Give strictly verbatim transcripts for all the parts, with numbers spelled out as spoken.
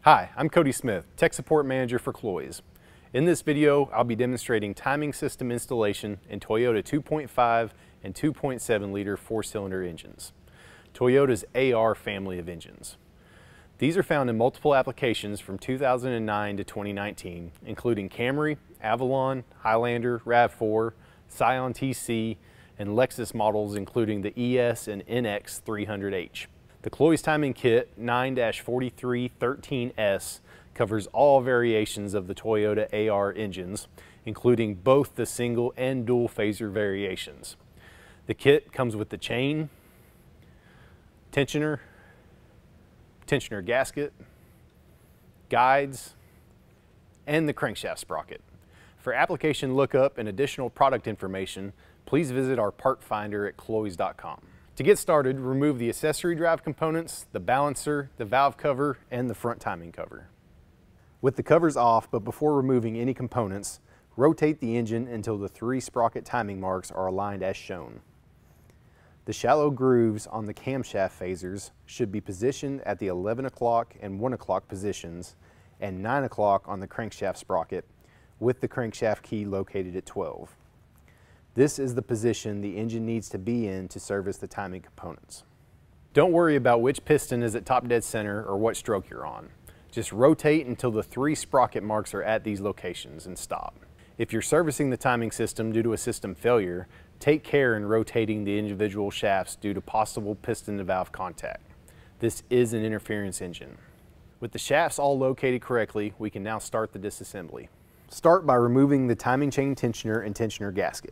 Hi, I'm Cody Smith, Tech Support Manager for Cloyes. In this video, I'll be demonstrating timing system installation in Toyota two point five and two point seven liter four-cylinder engines, Toyota's A R family of engines. These are found in multiple applications from two thousand nine to twenty nineteen, including Camry, Avalon, Highlander, RAV four, Scion T C, and Lexus models including the E S and N X three hundred H. The Cloyes Timing Kit nine dash forty-three thirteen S covers all variations of the Toyota A R engines, including both the single and dual phaser variations. The kit comes with the chain, tensioner, tensioner gasket, guides, and the crankshaft sprocket. For application lookup and additional product information, please visit our part finder at cloyes dot com. To get started, remove the accessory drive components, the balancer, the valve cover, and the front timing cover. With the covers off, but before removing any components, rotate the engine until the three sprocket timing marks are aligned as shown. The shallow grooves on the camshaft phasers should be positioned at the eleven o'clock and one o'clock positions and nine o'clock on the crankshaft sprocket, with the crankshaft key located at twelve. This is the position the engine needs to be in to service the timing components. Don't worry about which piston is at top dead center or what stroke you're on. Just rotate until the three sprocket marks are at these locations and stop. If you're servicing the timing system due to a system failure, take care in rotating the individual shafts due to possible piston to valve contact. This is an interference engine. With the shafts all located correctly, we can now start the disassembly. Start by removing the timing chain tensioner and tensioner gasket.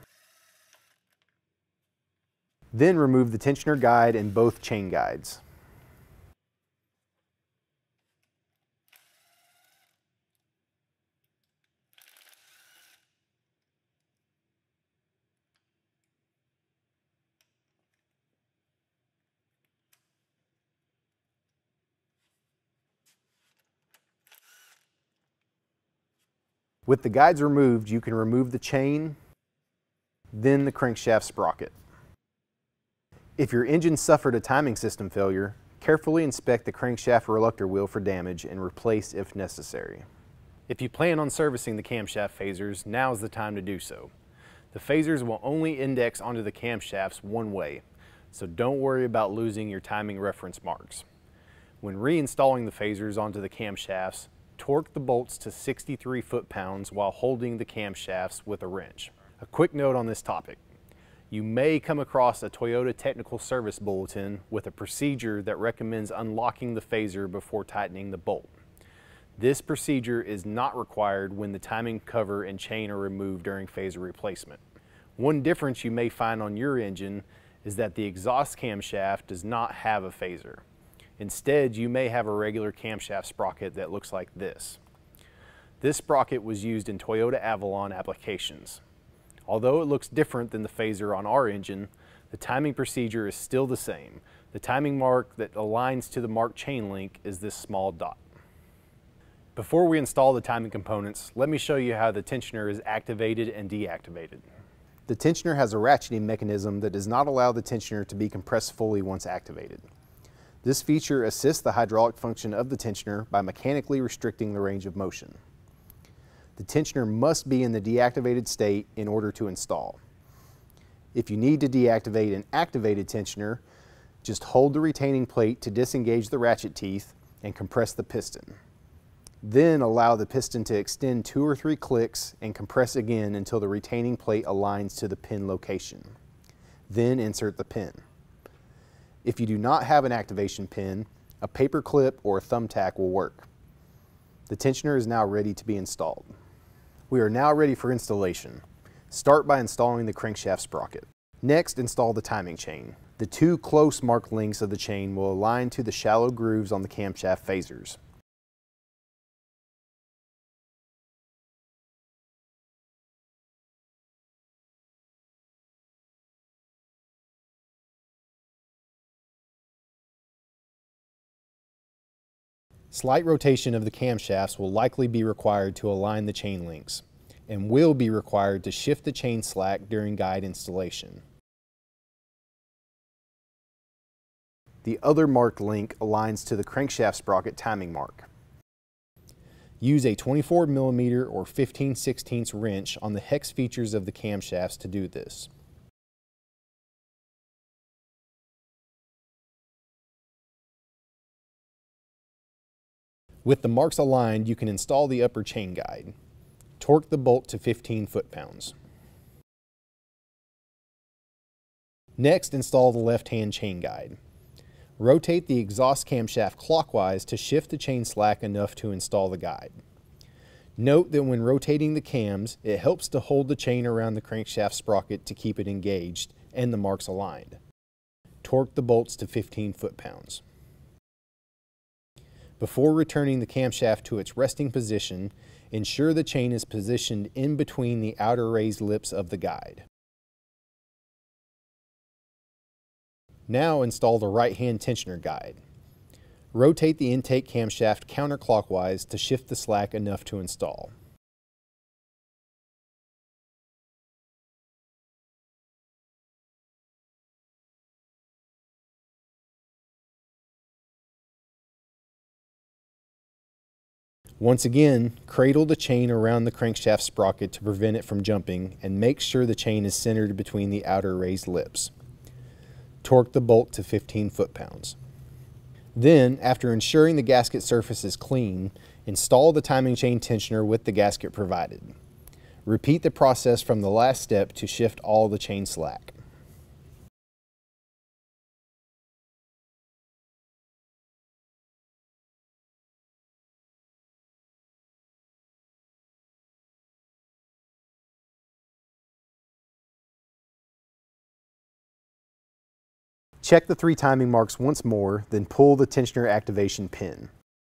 Then remove the tensioner guide and both chain guides. With the guides removed, you can remove the chain, then the crankshaft sprocket. If your engine suffered a timing system failure, carefully inspect the crankshaft reluctor wheel for damage and replace if necessary. If you plan on servicing the camshaft phasers, now is the time to do so. The phasers will only index onto the camshafts one way, so don't worry about losing your timing reference marks. When reinstalling the phasers onto the camshafts, torque the bolts to sixty-three foot-pounds while holding the camshafts with a wrench. A quick note on this topic. You may come across a Toyota Technical Service Bulletin with a procedure that recommends unlocking the phaser before tightening the bolt. This procedure is not required when the timing cover and chain are removed during phaser replacement. One difference you may find on your engine is that the exhaust camshaft does not have a phaser. Instead, you may have a regular camshaft sprocket that looks like this. This sprocket was used in Toyota Avalon applications. Although it looks different than the phaser on our engine, the timing procedure is still the same. The timing mark that aligns to the marked chain link is this small dot. Before we install the timing components, let me show you how the tensioner is activated and deactivated. The tensioner has a ratcheting mechanism that does not allow the tensioner to be compressed fully once activated. This feature assists the hydraulic function of the tensioner by mechanically restricting the range of motion. The tensioner must be in the deactivated state in order to install. If you need to deactivate an activated tensioner, just hold the retaining plate to disengage the ratchet teeth and compress the piston. Then allow the piston to extend two or three clicks and compress again until the retaining plate aligns to the pin location. Then insert the pin. If you do not have an activation pin, a paper clip or a thumbtack will work. The tensioner is now ready to be installed. We are now ready for installation. Start by installing the crankshaft sprocket. Next, install the timing chain. The two close marked links of the chain will align to the shallow grooves on the camshaft phasers. Slight rotation of the camshafts will likely be required to align the chain links, and will be required to shift the chain slack during guide installation. The other marked link aligns to the crankshaft sprocket timing mark. Use a twenty-four millimeter or fifteen sixteenths wrench on the hex features of the camshafts to do this. With the marks aligned, you can install the upper chain guide. Torque the bolt to fifteen foot-pounds. Next, install the left-hand chain guide. Rotate the exhaust camshaft clockwise to shift the chain slack enough to install the guide. Note that when rotating the cams, it helps to hold the chain around the crankshaft sprocket to keep it engaged and the marks aligned. Torque the bolts to fifteen foot-pounds. Before returning the camshaft to its resting position, ensure the chain is positioned in between the outer raised lips of the guide. Now install the right-hand tensioner guide. Rotate the intake camshaft counterclockwise to shift the slack enough to install. Once again, cradle the chain around the crankshaft sprocket to prevent it from jumping, and make sure the chain is centered between the outer raised lips. Torque the bolt to fifteen foot-pounds. Then, after ensuring the gasket surface is clean, install the timing chain tensioner with the gasket provided. Repeat the process from the last step to shift all the chain slack. Check the three timing marks once more, then pull the tensioner activation pin.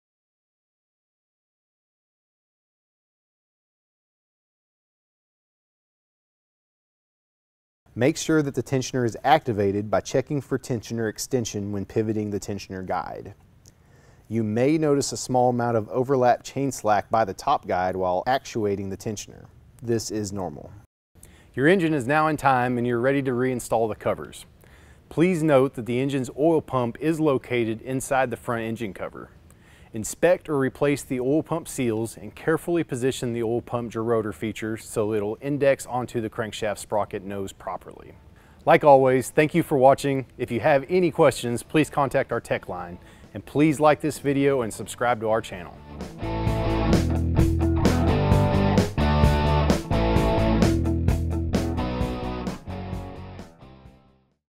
Make sure that the tensioner is activated by checking for tensioner extension when pivoting the tensioner guide. You may notice a small amount of overlap chain slack by the top guide while actuating the tensioner. This is normal. Your engine is now in time and you're ready to reinstall the covers. Please note that the engine's oil pump is located inside the front engine cover. Inspect or replace the oil pump seals and carefully position the oil pump gerotor feature so it'll index onto the crankshaft sprocket nose properly. Like always, thank you for watching. If you have any questions, please contact our tech line. And please like this video and subscribe to our channel.